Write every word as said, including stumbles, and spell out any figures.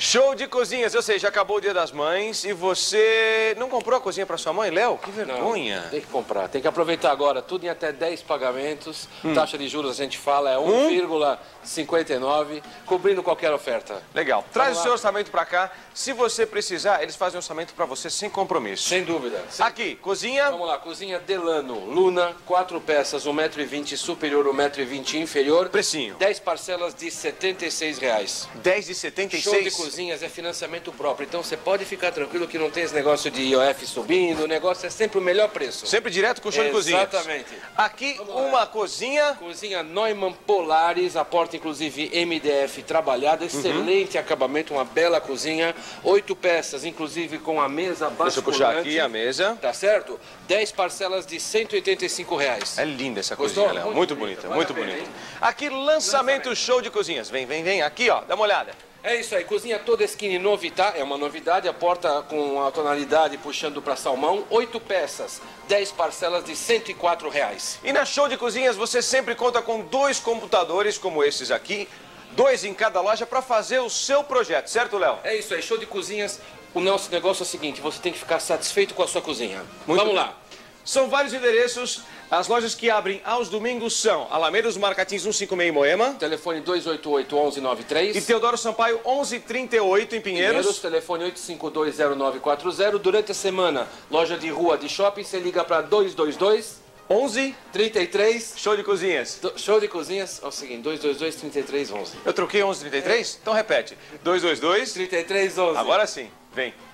Show de cozinhas, eu sei, já acabou o Dia das Mães e você não comprou a cozinha para sua mãe, Léo? Que vergonha. Não, tem que comprar, tem que aproveitar agora, tudo em até dez pagamentos, hum. taxa de juros a gente fala é um vírgula cinquenta e nove, cobrindo qualquer oferta. Legal, traz o seu orçamento para cá, se você precisar, eles fazem orçamento para você sem compromisso. Sem dúvida. Sem... Aqui, cozinha... Vamos lá, cozinha Delano, Luna, quatro peças, um metro e vinte superior, um metro e vinte inferior. Precinho. dez parcelas de setenta e seis reais. dez de setenta e seis? Show de cozinhas é financiamento próprio, então você pode ficar tranquilo que não tem esse negócio de I O F subindo, o negócio é sempre o melhor preço. Sempre direto com o show de cozinhas. Exatamente. Aqui uma cozinha... Cozinha Neumann Polaris, a porta inclusive M D F trabalhada, excelente uhum. acabamento, uma bela cozinha, oito peças, inclusive com a mesa basculante. Deixa eu puxar aqui a mesa. Tá certo? dez parcelas de cento e oitenta e cinco reais. É linda essa cozinha, Léo. Muito, muito bonita, bonita, muito bonita. Aqui, lançamento, lançamento show de cozinhas. Vem, vem, vem. Aqui, ó, dá uma olhada. É isso aí, cozinha toda skinny Novità, é uma novidade, a porta com a tonalidade puxando para salmão, oito peças, dez parcelas de cento e quatro reais. E na Show de Cozinhas você sempre conta com dois computadores como esses aqui, dois em cada loja para fazer o seu projeto, certo, Léo? É isso aí, Show de Cozinhas, o nosso negócio é o seguinte, você tem que ficar satisfeito com a sua cozinha. Muito Vamos bem. lá. São vários endereços. As lojas que abrem aos domingos são Alameda dos Marcatins cento e cinquenta e seis em Moema. Telefone dois oito oito, um um nove três. E Teodoro Sampaio onze trinta e oito em Pinheiros. Pinheiros, telefone oito cinco dois zero nove quatro zero. Durante a semana, loja de rua, de shopping, você liga para dois dois dois, onze trinta e três. Show de Cozinhas. Do, show de Cozinhas, é o seguinte, dois dois dois, trinta e três, onze. Eu troquei onze trinta e três? É. Então repete. dois dois dois, trinta e três, onze. Agora sim, vem.